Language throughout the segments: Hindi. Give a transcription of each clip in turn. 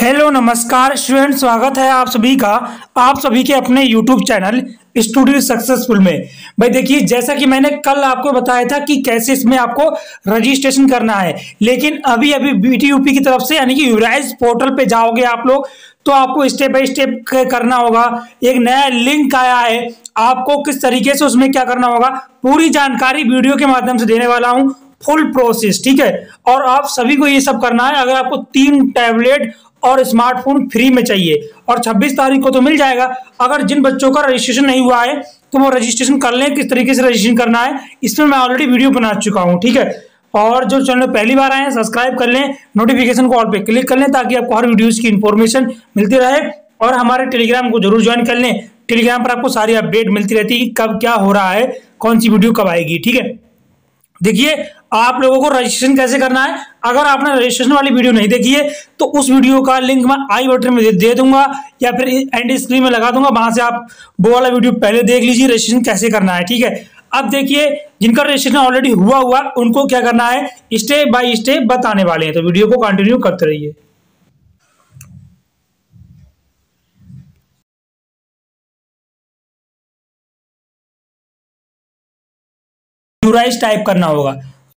हेलो नमस्कार स्टूडेंट, स्वागत है आप सभी का आप सभी के अपने यूट्यूब चैनल स्टूडियो सक्सेसफुल में। भाई देखिए, जैसा कि मैंने कल आपको बताया था कि कैसे इसमें आपको रजिस्ट्रेशन करना है, लेकिन अभी बीटीयूपी की तरफ से यानी कि यूराइज पोर्टल पे जाओगे आप लोग तो आपको स्टेप बाय स्टेप करना होगा। एक नया लिंक आया है, आपको किस तरीके से उसमें क्या करना होगा पूरी जानकारी वीडियो के माध्यम से देने वाला हूं, फुल प्रोसेस, ठीक है। और आप सभी को ये सब करना है। अगर आपको 3 टैबलेट और स्मार्टफोन फ्री में चाहिए और 26 तारीख को तो मिल जाएगा। अगर जिन बच्चों का रजिस्ट्रेशन नहीं हुआ है तो वो रजिस्ट्रेशन कर लें। किस तरीके से रजिस्ट्रेशन करना है इसमें मैं ऑलरेडी वीडियो बना चुका हूं, ठीक है। और जो चैनल पहली बार आए हैं सब्सक्राइब कर लें, नोटिफिकेशन को ऑल पे क्लिक कर लें ताकि आपको हर वीडियोस की इंफॉर्मेशन मिलती रहे। और हमारे टेलीग्राम को जरूर ज्वाइन कर लें, टेलीग्राम पर आपको सारी अपडेट मिलती रहती है कि कब क्या हो रहा है, कौन सी वीडियो कब आएगी, ठीक है। देखिए, आप लोगों को रजिस्ट्रेशन कैसे करना है। अगर आपने रजिस्ट्रेशन वाली वीडियो नहीं देखी है तो उस वीडियो का लिंक मैं आई बटन में दे दूंगा या फिर एंड स्क्रीन में लगा दूंगा, वहां से आप वो वाला वीडियो पहले देख लीजिए रजिस्ट्रेशन कैसे करना है, ठीक है। अब देखिए, जिनका रजिस्ट्रेशन ऑलरेडी हुआ उनको क्या करना है स्टेप बाय स्टेप बताने वाले हैं, तो वीडियो को कंटिन्यू करते रहिए। यूराइज टाइप करना होगा।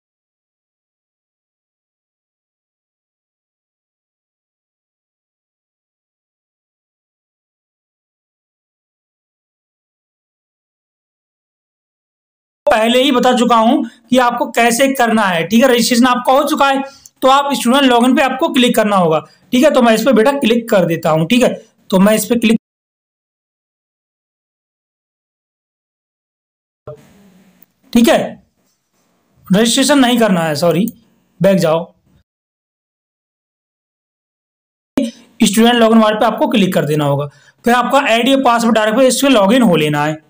पहले ही बता चुका हूं कि आपको कैसे करना है, ठीक है। रजिस्ट्रेशन आपका हो चुका है तो आप स्टूडेंट लॉगिन पे आपको क्लिक करना होगा, ठीक है। तो मैं इस पे बेटा क्लिक कर देता हूं, ठीक है। तो मैं इस पे क्लिक, ठीक है। रजिस्ट्रेशन नहीं करना है, सॉरी, बैक जाओ। स्टूडेंट लॉगिन वाले पे आपको क्लिक कर देना होगा, फिर आपका आईडी और पासवर्ड डायरेक्ट पे इसमें लॉगिन हो लेना है।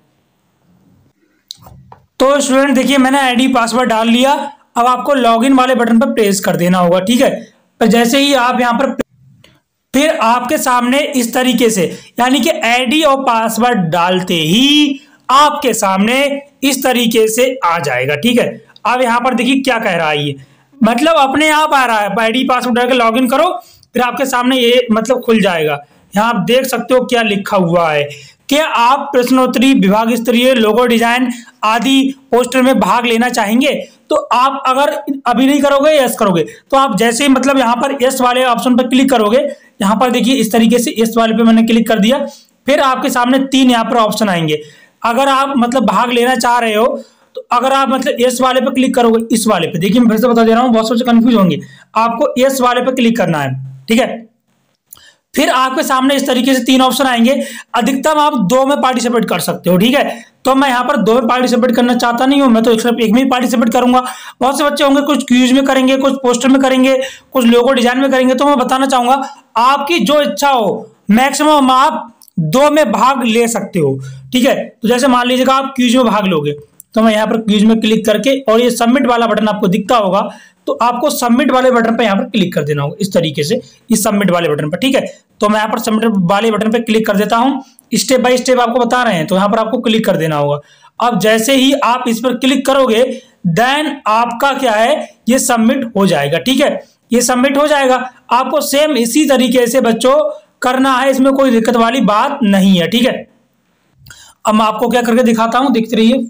तो स्टूडेंट देखिए, मैंने आईडी पासवर्ड डाल लिया। अब आपको लॉगिन वाले बटन पर प्रेस कर देना होगा, ठीक है। तो जैसे ही आप यहां पर, फिर आपके सामने इस तरीके से यानी कि आईडी और पासवर्ड डालते ही आपके सामने इस तरीके से आ जाएगा, ठीक है। अब यहां पर देखिए क्या कह रहा है, ये मतलब अपने आप आ रहा है। आईडी पासवर्ड डाल के लॉगिन करो, फिर आपके सामने ये मतलब खुल जाएगा। यहाँ आप देख सकते हो क्या लिखा हुआ है कि आप प्रश्नोत्तरी, विभाग स्तरीय, लोगो डिजाइन आदि पोस्टर में भाग लेना चाहेंगे। तो आप अगर अभी नहीं करोगे, यस करोगे, तो आप जैसे ही मतलब यहाँ पर यस वाले ऑप्शन पर क्लिक करोगे, यहाँ पर देखिए इस तरीके से यस वाले पे मैंने क्लिक कर दिया। फिर आपके सामने 3 यहाँ पर ऑप्शन आएंगे। अगर आप मतलब भाग लेना चाह रहे हो तो अगर आप मतलब यस वाले पे क्लिक करोगे, इस वाले पे देखिए मैं फिर से बता दे रहा हूँ, बहुत सोच कंफ्यूज होंगे। आपको यस वाले पे क्लिक करना है, ठीक है। फिर आपके सामने इस तरीके से 3 ऑप्शन आएंगे। अधिकतम आप 2 में पार्टिसिपेट कर सकते हो, ठीक है। तो मैं यहाँ पर 2 में पार्टिसिपेट करना चाहता नहीं हूं, मैं तो सिर्फ 1 में ही पार्टिसिपेट करूंगा। बहुत से बच्चे होंगे कुछ क्यूज में करेंगे, कुछ पोस्टर में करेंगे, कुछ लोगो डिजाइन में करेंगे। तो मैं बताना चाहूंगा आपकी जो इच्छा हो, मैक्सिमम आप 2 में भाग ले सकते हो, ठीक है। तो जैसे मान लीजिएगा आप क्यूज में भाग लोगे तो मैं यहाँ पर क्यूज में क्लिक करके, और ये सबमिट वाला बटन आपको दिखता होगा, तो आपको सबमिट वाले बटन पर यहाँ पर क्लिक कर देना होगा इस तरीके से, इस सबमिट वाले बटन पर, ठीक है। तो मैं यहाँ पर सबमिट वाले बटन पर क्लिक कर देता हूँ। स्टेप बाय स्टेप आपको बता रहे हैं, तो यहाँ पर आपको क्लिक कर देना होगा। अब जैसे ही आप इस पर क्लिक करोगे देन आपका क्या है, ये सबमिट हो जाएगा, ठीक है। ये सबमिट हो जाएगा। आपको सेम इसी तरीके से बच्चों करना है, इसमें कोई दिक्कत वाली बात नहीं है, ठीक है। अब मैं आपको क्या करके दिखाता हूँ, देखते रहिए।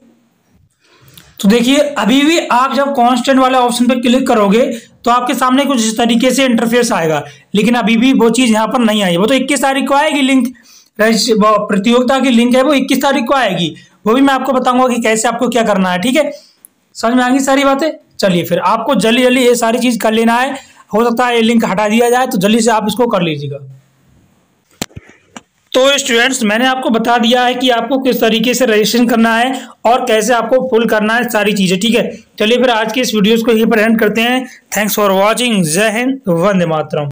तो देखिए, अभी भी आप जब कांस्टेंट वाले ऑप्शन पे क्लिक करोगे तो आपके सामने कुछ इस तरीके से इंटरफेस आएगा, लेकिन अभी भी वो चीज यहाँ पर नहीं आई। वो तो 21 तारीख को आएगी लिंक, प्रतियोगिता की लिंक है वो 21 तारीख को आएगी। वो भी मैं आपको बताऊंगा कि कैसे आपको क्या करना है, ठीक है। समझ में आ गई सारी बातें। चलिए, फिर आपको जल्दी जल्दी ये सारी चीज कर लेना है। हो सकता है ये लिंक हटा दिया जाए, तो जल्दी से आप इसको कर लीजिएगा। तो स्टूडेंट्स, मैंने आपको बता दिया है कि आपको किस तरीके से रजिस्ट्रेशन करना है और कैसे आपको फुल करना है सारी चीजें, ठीक है। चलिए फिर आज के इस वीडियोस को यहीं पर एंड करते हैं। Thanks for watching. जय हिंद, वंदे मातरम।